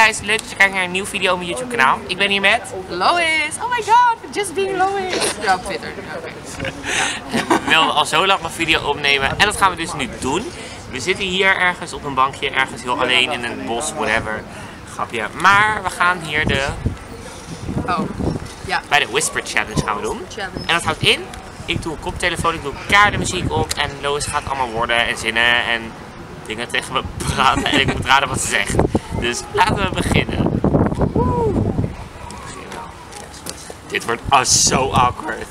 guys, leuk dat je kijkt naar een nieuwe video op mijn YouTube kanaal. Ik ben hier met Lois. Oh my god, just being Lois. Ja, op Twitter. Okay. We wilden al zo lang een video opnemen en dat gaan we dus nu doen. We zitten hier ergens op een bankje, ergens heel alleen in een bos, whatever. Grapje. Maar we gaan hier bij de Whisper Challenge gaan we doen. En dat houdt in, ik doe een koptelefoon, ik doe muziek op en Lois gaat allemaal woorden en zinnen en dingen tegen me praten en ik moet raden wat ze zegt. Dus laten we beginnen. Dit wordt zo awkward.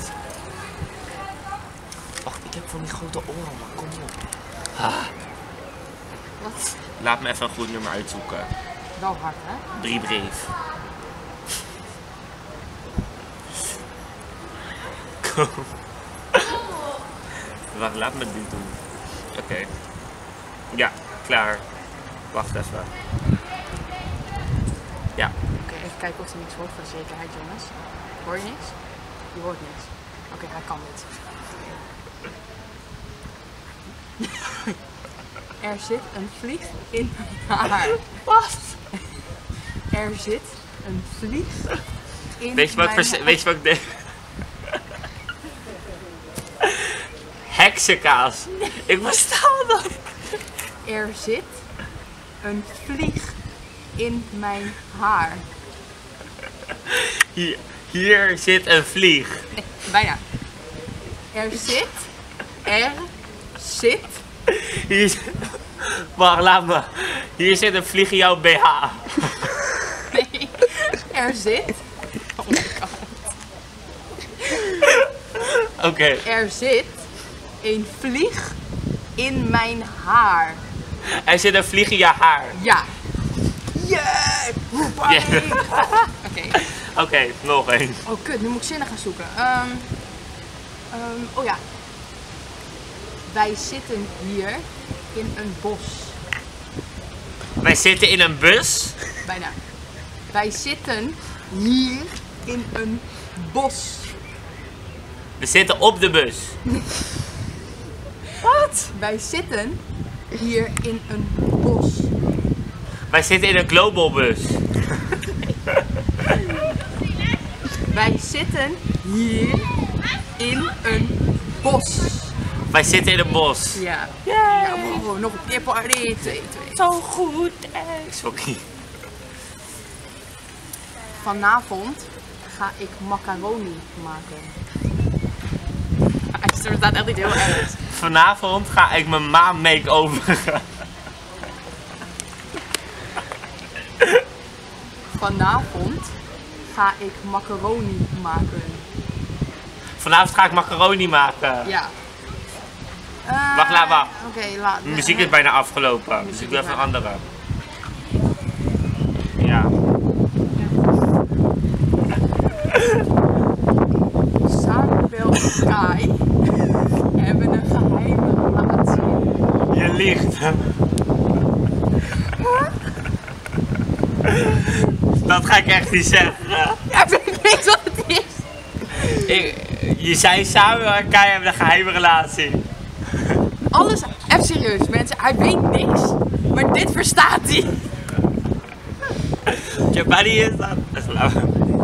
Wacht, ik heb van die grote oren, maar kom op. Wat? Laat me even een goed nummer uitzoeken. Wel hard, hè? Brief. Kom. Wacht, laat me dit doen. Oké. Ja, klaar. Wacht even. Ja. Oké, even kijken of hij niks hoort voor de zekerheid, jongens. Hoor je niks? Je hoort niks. Oké, hij kan dit. Er zit een vlieg in mijn haar. Wat? Er zit een vlieg in Weet je wat ik denk? Heksenkaas. Ik versta dat. Er zit een vlieg in mijn haar. Hier zit een vlieg. Nee, bijna. Wacht, laat me. Hier zit een vlieg in jouw BH. Nee, er zit. Oh my god. Oké. Er zit een vlieg in mijn haar. Er zit een vlieg in je haar. Ja. Yeah! Oké, nog één. Oh kut, nu moet ik zinnen gaan zoeken. Oh ja. Wij zitten hier in een bos. Wij zitten in een bus. Bijna. Wij zitten hier in een bos. We zitten op de bus. Wat? Wij zitten hier in een bos. Wij zitten in een global bus. Wij zitten hier in een bos. Wij zitten in een bos. Ja. Ja, wow, nog een keer party. 2. Zo goed. Sorry. Vanavond ga ik macaroni maken. Het staat echt niet heel erg. Vanavond ga ik mijn ma make-over. Vanavond ga ik macaroni maken. Vanavond ga ik macaroni maken. Ja. Wacht. Oké, laat. De muziek is bijna afgelopen, dus ik doe even een andere. Ja. Sabel en Kai hebben een geheime relatie. Je liegt. Dat ga ik echt niet zeggen. Ja, ik weet wat het is. Je zei samen en Kai hebben een geheime relatie. Alles, even serieus mensen, hij weet niks, maar dit verstaat hij. Jabari is dat. Dat is lauw.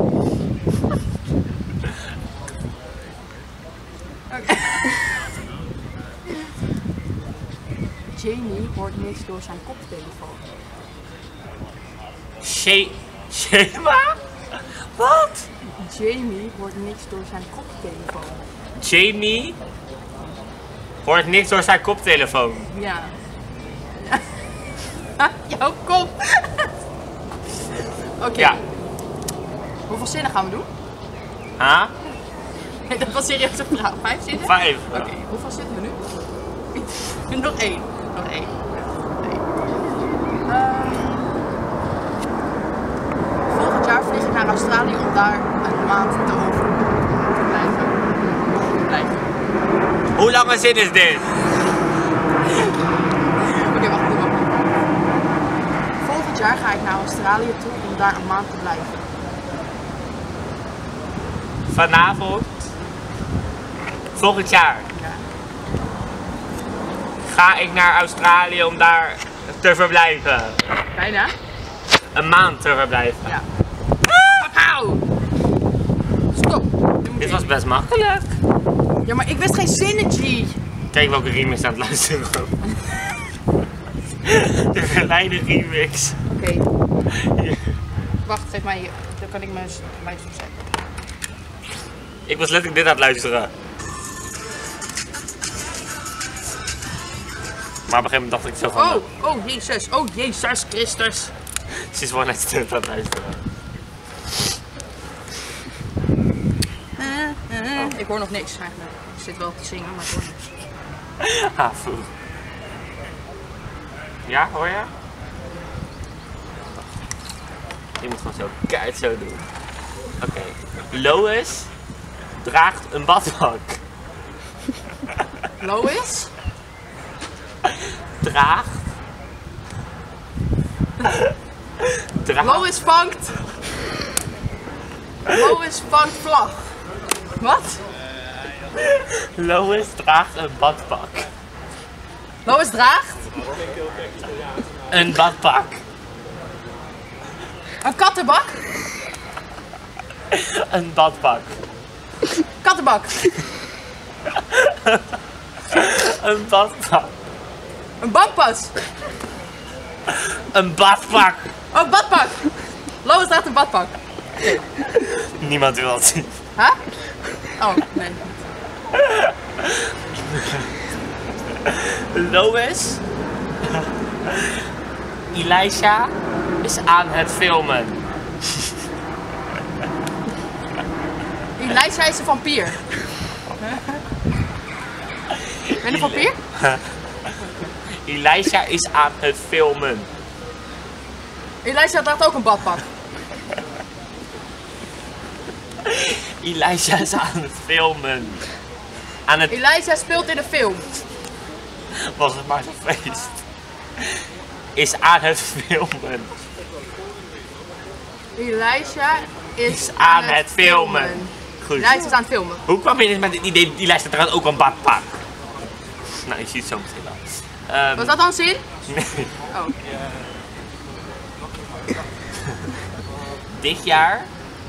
Okay. Jamie hoort niks door zijn koptelefoon. Shema? Wat? Jamie hoort niks door zijn koptelefoon. Jamie hoort niks door zijn koptelefoon. Ja. Jouw kop. Oké. Ja. Hoeveel zinnen gaan we doen? Huh? Dat was serieus een vraag. 5 zinnen? 5. Oké, hoeveel zitten we nu? Nog één. Volgend jaar vlieg ik naar Australië om daar een maand te blijven. Hoe lange zin is dit? Oké, wacht. Volgend jaar ga ik naar Australië toe om daar een maand te blijven. Vanavond? Volgend jaar? Ja. Ga ik naar Australië om daar te verblijven. Bijna. een maand terug blijven. Ja. Auw! Stop. Dit was best makkelijk. Ja, maar ik wist geen zinnetje. Kijk welke remix aan het luisteren. De geleide remix. Oké. Wacht, geef mij hier. Dan kan ik mijn luister zetten. Ik was letterlijk dit aan het luisteren. Maar op een gegeven moment dacht ik zo van... Oh Jezus Christus. Ze is gewoon net stil aan het luisteren. Ik hoor nog niks eigenlijk. Ik zit wel te zingen, maar ik hoor niks. Voel. Ja, hoor je? Je moet gewoon zo keihard zo doen. Oké. Lois draagt een badpak. Lois? Draagt. Lois vangt. Lois vangt vlag. Wat? Lois draagt een badpak. Lois draagt? Een badpak. Een kattenbak? Een badpak. Kattenbak. Een badpak. Een bankpas. Een badpak. Oh, badpak. Lois draagt een badpak. Niemand wil dat zien. Huh? Oh, nee. Lois. Elisha is aan het filmen. Elisha is een vampier. Ben je een vampier? Elisha is aan het filmen. Elisha draagt ook een badpak. Elisha is aan het filmen. Elisha speelt in een film. Was het maar zo'n feest. Is aan het filmen. Elisha is aan het filmen. Goed. Elisha is aan het filmen. Hoe kwam je met het idee dat Elisha draagt ook een badpak? Nou, je ziet het zo meteen wel. Was dat dan zin? Nee. Oh. Dit jaar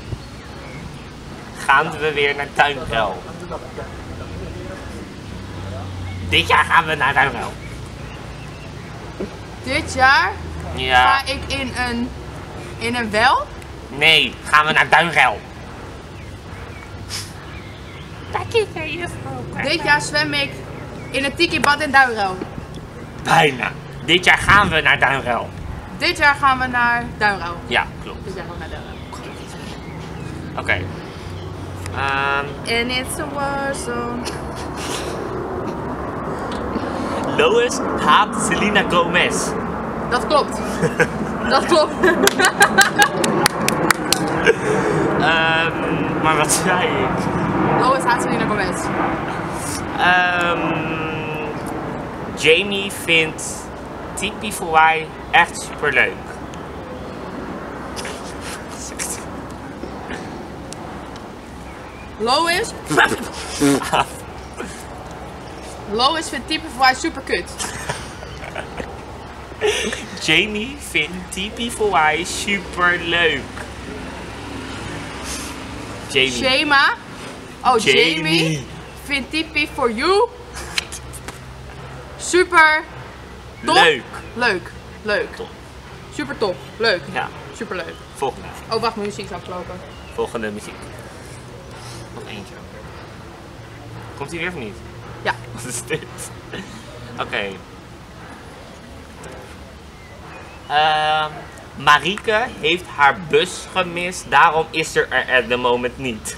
gaan we weer naar Tuinruil. Dit jaar gaan we naar Tuinruil. Dit jaar Ja. ga ik in een wel? Nee, gaan we naar Tuinruil. Dit jaar zwem ik in een tiki-bad in Duinruil. Bijna. Dit jaar gaan we naar Tuinruil. Dit jaar gaan we naar Duinruil. Ja, klopt. Dit jaar gaan we naar Duinruil. Oké. And it's a war zone. Lois haat Selena Gomez. Dat klopt. Dat klopt. Maar wat zei ik? Lois haat Selena Gomez. Jamie vindt Tipi Fouai echt superleuk. Lois? Lois vindt Tipi Fouai super kut. Jamie vindt Tipi Fouai superleuk. Jamie. Shema? Oh, Jamie. Jamie vindt Tipi for you super top. leuk. Leuk. Top. Super top. Leuk. Ja. Super leuk. Volgende. Oh, wacht, mijn muziek is afgelopen. Volgende muziek. Nog eentje. Komt hij weer of niet? Ja. Wat is dit? Oké. Marieke heeft haar bus gemist, daarom is ze er at the moment niet.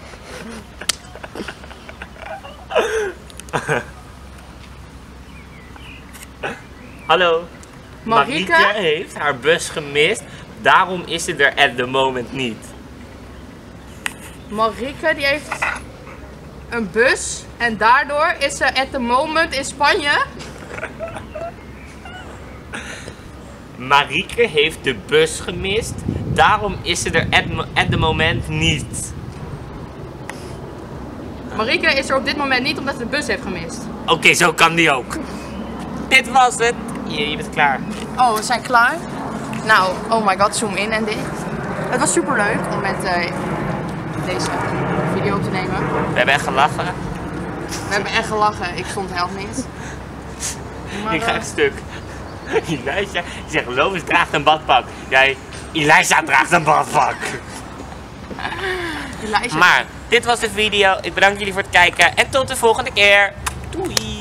Hallo. Marieke heeft haar bus gemist, daarom is ze er at the moment niet. Marieke die heeft een bus en daardoor is ze at the moment in Spanje. Marieke heeft de bus gemist, daarom is ze er at the moment niet. Marieke is er op dit moment niet omdat ze de bus heeft gemist. Oké, zo kan die ook. Dit was het. Je bent klaar. Oh, we zijn klaar. Nou, oh my god, zoom in en dicht. Het was super leuk om met deze video op te nemen. We hebben echt gelachen. We hebben echt gelachen. Ik stond helft niet. Maar, ik ga echt stuk. Elijah, je zegt Lois draagt een badpak. Jij, Elijah draagt een badpak. Maar dit was de video. Ik bedank jullie voor het kijken en tot de volgende keer. Doei!